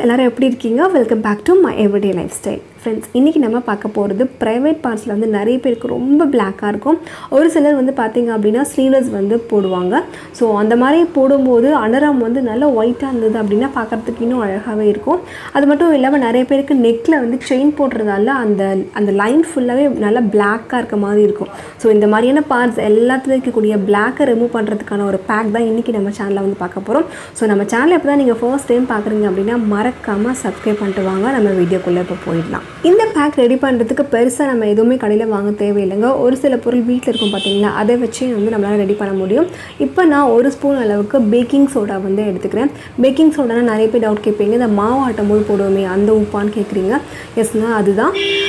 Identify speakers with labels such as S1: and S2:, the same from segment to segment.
S1: எல்லாரும் எப்படி இருக்கீங்க? Welcome back to my everyday lifestyle. Friends, இன்றைக்கி நம்ம பார்க்க போகிறது ப்ரைவேட் பார்ட்ஸில் வந்து நிறைய பேருக்கு ரொம்ப பிளாக்காக இருக்கும். ஒரு சிலர் வந்து பார்த்திங்க அப்படின்னா ஸ்லீவ்லெஸ் வந்து போடுவாங்க. ஸோ அந்த மாதிரி போடும்போது அண்டர்ஆர்ம் வந்து நல்லா ஒயிட்டாக இருந்தது அப்படின்னா பார்க்குறதுக்கு இன்னும் அழகாகவே இருக்கும். அது மட்டும் இல்லாமல் நிறைய பேருக்கு நெக்கில் வந்து செயின் போடுறதால அந்த லைன் ஃபுல்லாகவே நல்லா பிளாக்காக இருக்க மாதிரி இருக்கும். ஸோ இந்த மாதிரியான பார்ட்ஸ் எல்லாத்துலேயும் இருக்கக்கூடிய பிளாக்கை ரிமூவ் பண்ணுறதுக்கான ஒரு பேக் தான் இன்றைக்கி நம்ம சேனலில் வந்து பார்க்க போகிறோம். ஸோ நம்ம சேனலை இப்போ தான் நீங்கள் ஃபர்ஸ்ட் டைம் பார்க்குறீங்க அப்படின்னா மறக்காமல் சப்ஸ்கிரைப் பண்ணிட்டு வாங்க. நம்ம வீடியோக்குள்ளே இப்போ போயிடலாம். இந்த பேக் ரெடி பண்ணுறதுக்கு பெருசாக நம்ம எதுவுமே கடையில் வாங்க தேவையில்லைங்க. ஒரு சில பொருள் வீட்டில் இருக்கும் பார்த்தீங்களா, அதை வச்சு வந்து நம்மளால் ரெடி பண்ண முடியும். இப்போ நான் 1 ஸ்பூன் அளவுக்கு பேக்கிங் சோடா வந்து எடுத்துக்கிறேன். பேக்கிங் சோடானா நிறைய பேர் டவுட் கேட்பீங்க, இந்த மாவு ஆட்டும் போது போடுவோமே அந்த உப்பான்னு கேட்குறீங்க. எஸ்னா அதுதான்.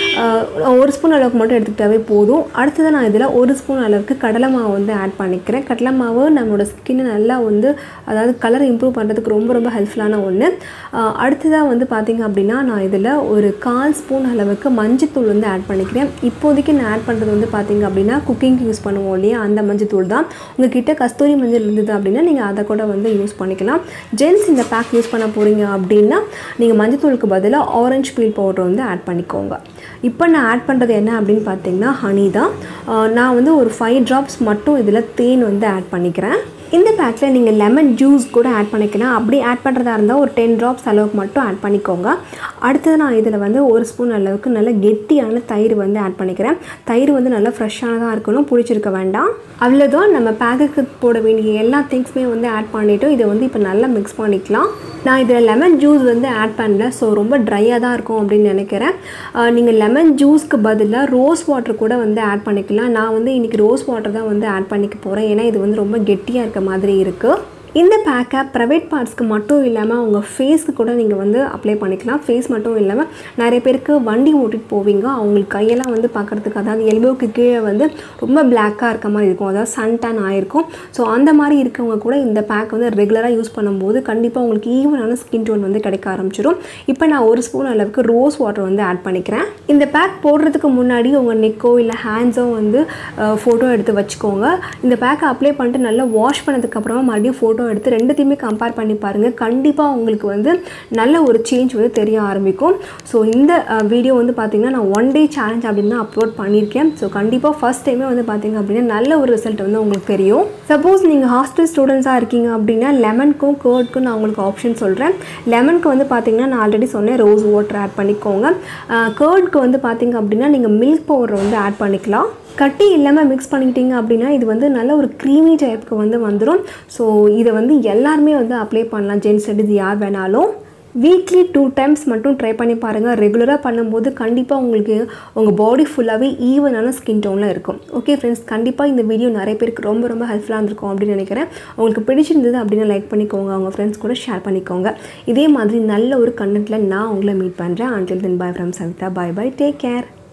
S1: 1 ஸ்பூன் அளவுக்கு மட்டும் எடுத்துக்கிட்டாவே போதும். அடுத்தது நான் இதில் 1 ஸ்பூன் அளவுக்கு கடலை மாவு வந்து ஆட் பண்ணிக்கிறேன். கடலை மாவு நம்மளோட ஸ்கின்னை நல்லா வந்து அதாவது கலர் இம்ப்ரூவ் பண்ணுறதுக்கு ரொம்ப ரொம்ப ஹெல்ப்ஃபுல்லான ஒன்று. அடுத்ததாக வந்து பார்த்திங்க அப்படின்னா நான் இதில் ஒரு 1/4 ஸ்பூன் அளவுக்கு மஞ்சத்தூள் வந்து ஆட் பண்ணிக்கிறேன். இப்போதைக்கு நான் ஆட் பண்ணுறது வந்து பார்த்திங்க அப்படின்னா குக்கிங்க்கு யூஸ் பண்ணுவோம் இல்லையா, அந்த மஞ்சத்தூள் தான். உங்கள்கிட்ட கஸ்தூரி மஞ்சள் இருந்தது அப்படின்னா நீங்கள் அதை கூட வந்து யூஸ் பண்ணிக்கலாம். ஜென்ஸ் இந்த பேக் யூஸ் பண்ண போகிறீங்க அப்படின்னா நீங்கள் மஞ்சத்தூளுக்கு பதிலாக ஆரஞ்சு பீல் பவுடர் வந்து ஆட் பண்ணிக்கோங்க. இப்போ நான் ஆட் பண்ணுறது என்ன அப்படின்னு பார்த்தீங்கன்னா ஹனி தான். நான் வந்து ஒரு 5 ட்ராப்ஸ் மட்டும் இதில் தேன் வந்து ஆட் பண்ணிக்கிறேன். இந்த பேக்கில் நீங்கள் லெமன் ஜூஸ் கூட ஆட் பண்ணிக்கலாம். அப்படி ஆட் பண்ணுறதா இருந்தால் ஒரு 10 ட்ராப்ஸ் அளவுக்கு மட்டும் ஆட் பண்ணிக்கோங்க. அடுத்தது நான் இதில் வந்து 1 ஸ்பூன் அளவுக்கு நல்ல கெட்டியான தயிர் வந்து ஆட் பண்ணிக்கிறேன். தயிர் வந்து நல்லா ஃப்ரெஷ்ஷானதாக இருக்கணும், புளிச்சிருக்க வேண்டாம். அவ்வளோதான். நம்ம பேக்குக்கு போட வேண்டிய எல்லா திங்ஸுமே வந்து ஆட் பண்ணிவிட்டோம். இதை வந்து இப்போ நல்லா மிக்ஸ் பண்ணிக்கலாம். நான் இதில் லெமன் ஜூஸ் வந்து ஆட் பண்ணல, ஸோ ரொம்ப ட்ரையாக தான் இருக்கும் அப்படின்னு நினைக்கிறேன். நீங்கள் லெமன் ஜூஸ்க்கு பதிலாக ரோஸ் வாட்டர் கூட வந்து ஆட் பண்ணிக்கலாம். நான் வந்து இன்றைக்கி ரோஸ் வாட்டர் தான் வந்து ஆட் பண்ணிக்க போகிறேன், ஏன்னா இது வந்து ரொம்ப கெட்டியாக இருக்க மாதிரி இருக்குது. இந்த பேக்கை ப்ரைவேட் பார்ட்ஸ்க்கு மட்டும் இல்லாமல் உங்கள் ஃபேஸ்க்கு கூட நீங்கள் வந்து அப்ளை பண்ணிக்கலாம். ஃபேஸ் மட்டும் இல்லாமல் நிறைய பேருக்கு வண்டி ஓட்டிகிட்டு போவீங்க, அவங்களுக்கு கையெல்லாம் வந்து பார்க்குறதுக்கு அதாவது எல்போவுக்கு கீழே வந்து ரொம்ப பிளாக்காக இருக்க மாதிரி இருக்கும், அதாவது சன்டான் ஆகிருக்கும். ஸோ அந்த மாதிரி இருக்கவங்க கூட இந்த பேக் வந்து ரெகுலராக யூஸ் பண்ணும்போது கண்டிப்பாக உங்களுக்கு ஈவனான ஸ்கின் டோன் வந்து கிடைக்க ஆரம்பிச்சிடும். இப்போ நான் 1 ஸ்பூன் அளவுக்கு ரோஸ் வாட்டர் வந்து ஆட் பண்ணிக்கிறேன். இந்த பேக் போடுறதுக்கு முன்னாடி உங்கள் நெக்கோ இல்லை ஹேண்ட்ஸோ வந்து ஃபோட்டோ எடுத்து வச்சுக்கோங்க. இந்த பேக்கை அப்ளை பண்ணிட்டு நல்லா வாஷ் பண்ணதுக்கப்புறமா மறுபடியும் ஃபோட்டோ எடுத்து ரெண்டுத்தையுமே கம்பேர் பண்ணி பாருங்கள். கண்டிப்பாக உங்களுக்கு வந்து நல்ல ஒரு சேஞ்ச் வந்து தெரிய ஆரம்பிக்கும். ஸோ இந்த வீடியோ வந்து பார்த்திங்கன்னா நான் 1 டே சேலஞ்ச் அப்படின்னு தான் அப்லோட் பண்ணியிருக்கேன். ஸோ கண்டிப்பாக ஃபஸ்ட் டைமே வந்து பார்த்திங்க அப்படின்னா நல்ல ஒரு ரிசல்ட் வந்து உங்களுக்கு தெரியும். சப்போஸ் நீங்கள் ஹாஸ்டல் ஸ்டூடெண்ட்ஸாக இருக்கீங்க அப்படின்னா லெமனுக்கும் கர்டுக்கும் நான் உங்களுக்கு ஆப்ஷன் சொல்கிறேன். லெமனுக்கு வந்து பார்த்திங்கன்னா நான் ஆல்ரெடி சொன்னேன், ரோஸ் வாட்டர் ஆட் பண்ணிக்கோங்க. கர்டுக்கு வந்து பார்த்திங்க அப்படின்னா நீங்கள் மில்க் பவுடர் வந்து ஆட் பண்ணிக்கலாம். கட்டி இல்லாமல் மிக்ஸ் பண்ணிக்கிட்டீங்க அப்படின்னா இது வந்து நல்ல ஒரு க்ரீமி டைப்புக்கு வந்து வந்துடும். ஸோ இதை வந்து எல்லாருமே வந்து அப்ளை பண்ணலாம், ஜென்ஸ் லேடிஸ் யார் வேணாலும். வீக்லி 2 டைம்ஸ் மட்டும் ட்ரை பண்ணி பாருங்கள். ரெகுலராக பண்ணும்போது கண்டிப்பாக உங்களுக்கு உங்கள் பாடி ஃபுல்லாகவே ஈவனான ஸ்கின் டோனில் இருக்கும். ஓகே ஃப்ரெண்ட்ஸ், கண்டிப்பாக இந்த வீடியோ நிறைய பேருக்கு ரொம்ப ரொம்ப ஹெல்ப்ஃபுல்லாக இருந்திருக்கும் அப்படின்னு நினைக்கிறேன். உங்களுக்கு பிடிச்சிருந்தது அப்படின்னா லைக் பண்ணிக்கோங்க, உங்கள் ஃப்ரெண்ட்ஸ் கூட ஷேர் பண்ணிக்கோங்க. இதே மாதிரி நல்ல ஒரு கண்டென்ட்டில் நான் உங்களை மீட் பண்ணுறேன். Until then, bye from Savita. Bye bye, take care.